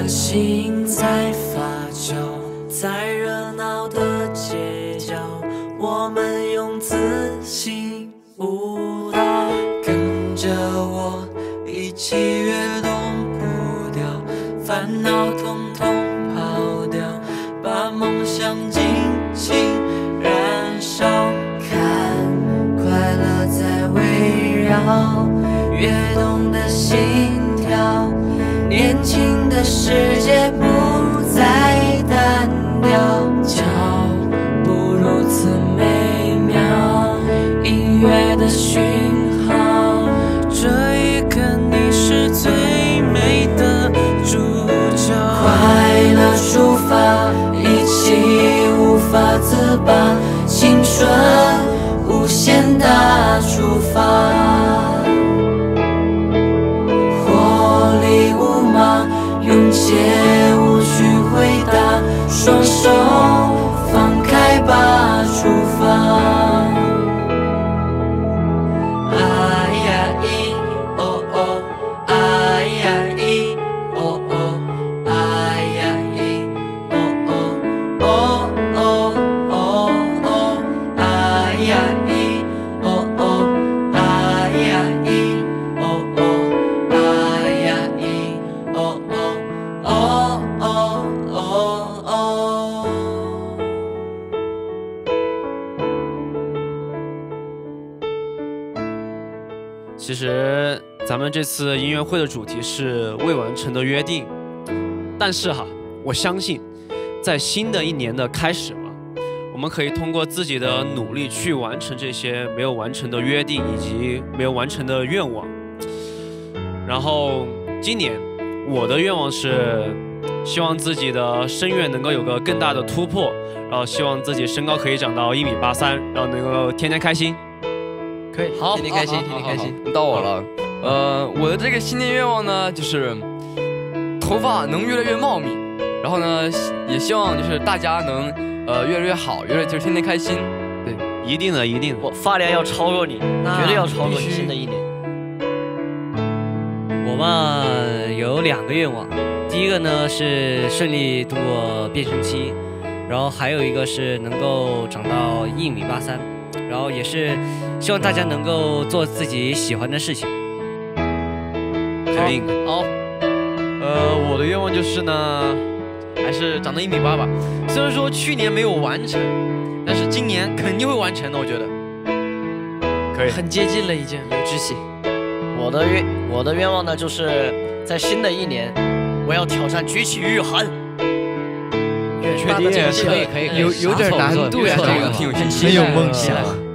心在发酵，在热闹的街角，我们用自信舞蹈，跟着我一起跃动步调，烦恼统统抛掉，把梦想尽情燃烧，看快乐在围绕，跃动的心跳，年轻的世界不再单调，脚步如此美妙，音乐的讯号，这一刻你是最美的主角，快乐出发，一起无法自拔，青春无限大出发，活力无马，勇且无需回答，双手放开吧，出发。哎呀咦哦哦，哎呀咦哦哦，哎呀咦哦哦哦哦哦哦，哎呀咦哦哦，哎呀咦哦哦，哎呀咦哦哦哦哦哦哦。 其实咱们这次音乐会的主题是未完成的约定，但是哈，我相信，在新的一年的开始嘛，我们可以通过自己的努力去完成这些没有完成的约定以及没有完成的愿望。然后今年我的愿望是，希望自己的声乐能够有个更大的突破，然后希望自己身高可以长到1.83米，然后能够天天开心。 可以，好，天天开心，天天开心。 到我了，我的这个新年愿望呢，就是头发能越来越茂密，然后呢，也希望就是大家能越来越好，就是天天开心。对， 一定的，一定的。 我发量要超过你，绝对要超过你。新的一年， 我嘛有2个愿望，第一个呢是顺利度过变声期，然后还有一个是能够长到1.83米，然后也是希望大家能够做自己喜欢的事情。 可以。 好， 我的愿望就是呢，还是长到1.8米吧。虽然说去年没有完成，但是今年肯定会完成的，我觉得。 可以。 很接近了，已经有志气。 我的愿望呢，就是在新的一年，我要挑战举起玉函。 确定？可以，有点难度呀，这个很有梦想。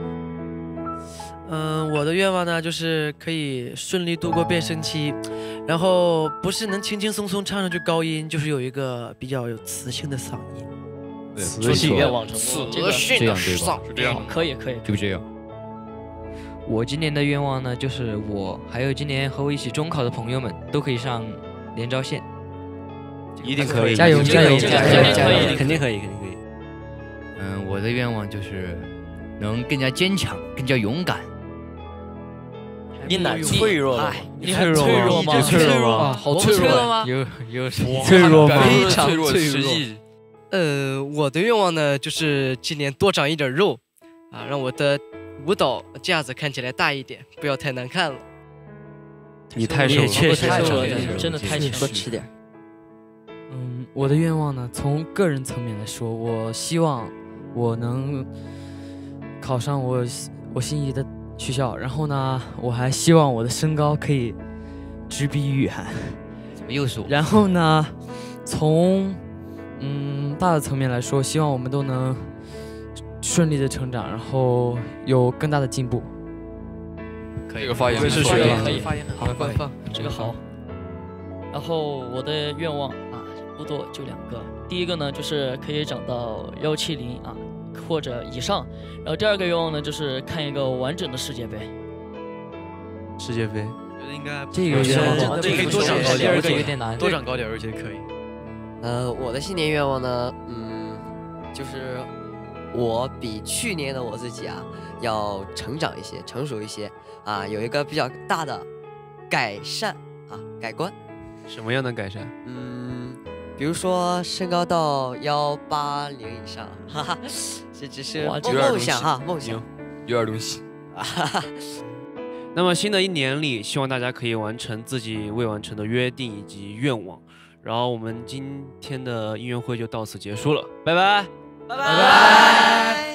我的愿望呢，就是可以顺利度过变声期，然后不是能轻轻松松唱上去高音，就是有一个比较有磁性的嗓音。 对，祝愿望成功。 磁性的嗓， 是这样， 可以， 就这样。 我今年的愿望呢，就是我还有今年和我一起中考的朋友们都可以上连招线。 一定可以， 加油， 肯定可以。 我的愿望就是能更加坚强，更加勇敢。 你蛮脆弱的， 你很脆弱吗？ 脆弱吗？ 好脆弱吗？ 有脆弱吗？ 非常脆弱。 我的愿望呢，就是今年多长一点肉，啊，让我的舞蹈架子看起来大一点，不要太难看了。 你太瘦了， 确实太瘦了， 真的太瘦了。 多吃点。 我的愿望呢，从个人层面来说，我希望我能考上我心仪的学校，然后呢，我还希望我的身高可以直逼玉涵。 怎么又是我？ 然后呢，从大的层面来说，希望我们都能顺利的成长，然后有更大的进步。 这个发言可以， 发言很好， 这个好。然后我的愿望啊，不多，就2个。第一个呢，就是可以长到170啊，或者以上。然后第2个愿望呢，就是看一个完整的世界杯。 世界杯， 我觉得应该这个愿望这可以多长高点， 而且有点难。 多长高点，而且可以。 我的新年愿望呢，就是我比去年的我自己啊要成长一些，成熟一些啊，有一个比较大的改善啊改观。 什么样的改善？ 比如说身高到180以上，哈哈，这只是梦想哈，梦想， 有点东西。 那么新的一年里，希望大家可以完成自己未完成的约定以及愿望。然后我们今天的音乐会就到此结束了，拜拜， 拜拜。